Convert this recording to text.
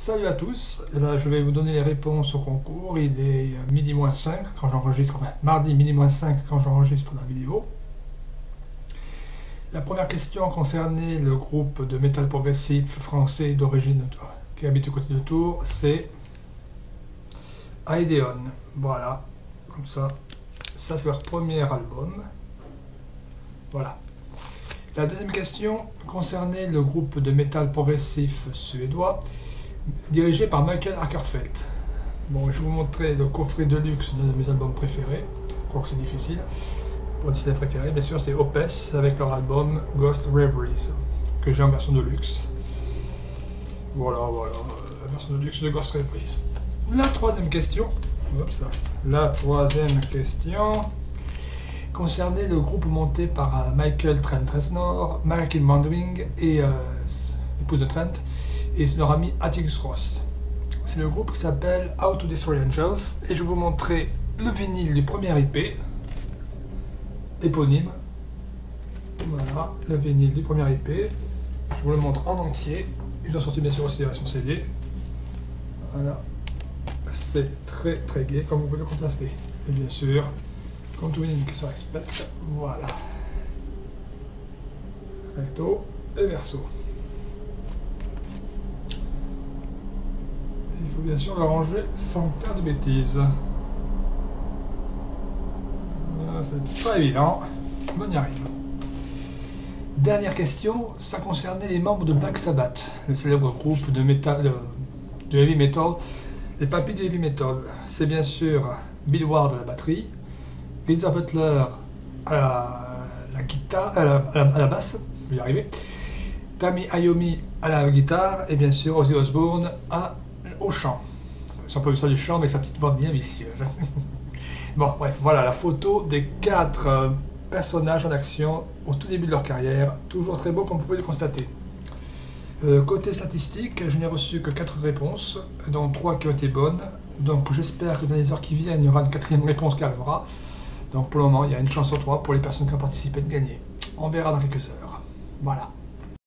Salut à tous, et là, je vais vous donner les réponses au concours. Il est midi moins 5 quand j'enregistre, enfin mardi midi moins 5 quand j'enregistre la vidéo. La première question concernait le groupe de métal progressif français d'origine qui habite du côté de Tours, c'est Aideon. Voilà, comme ça c'est leur premier album. Voilà. La deuxième question concernait le groupe de métal progressif suédois dirigé par Michael Åkerfeldt. Bon, je vais vous montrer le coffret de luxe d'un de mes albums préférés, quoique c'est difficile. Mon disque préféré, bien sûr, c'est Opeth avec leur album Ghost Reveries, que j'ai en version de luxe. Voilà, la version de luxe de Ghost Reveries. La troisième question concernait le groupe monté par Michael Trent Reznor, Martin Mandring et l'épouse de Trent, et leur ami Atticus Ross. C'est le groupe qui s'appelle How to Destroy Angels, et je vais vous montrer le vinyle du premier EP, éponyme. Voilà, le vinyle du premier EP. Je vous le montre en entier. Ils ont sorti bien sûr aussi des versions CD. Voilà, c'est très très gai comme vous pouvez le constater. Et bien sûr, comme tout vinyle qui se respecte, voilà. Recto et verso. Il faut bien sûr le ranger sans faire de bêtises. C'est pas évident, mais on y arrive. Dernière question, ça concernait les membres de Black Sabbath, le célèbre groupe de metal, de heavy metal, les papis de heavy metal. C'est bien sûr Bill Ward à la batterie, Geezer Butler à la guitare, à la basse, je vais y arriver, Tami Iommi à la guitare et bien sûr Ozzy Osbourne au chant. Si on peut dire ça du chant, mais sa petite voix bien vicieuse. Bon, bref, voilà la photo des 4 personnages en action au tout début de leur carrière. Toujours très beau, comme vous pouvez le constater. Côté statistique, je n'ai reçu que 4 réponses, dont 3 qui ont été bonnes. Donc j'espère que dans les heures qui viennent, il y aura une 4e réponse qui arrivera. Donc pour le moment, il y a une chance sur 3 pour les personnes qui ont participé de gagner. On verra dans quelques heures. Voilà.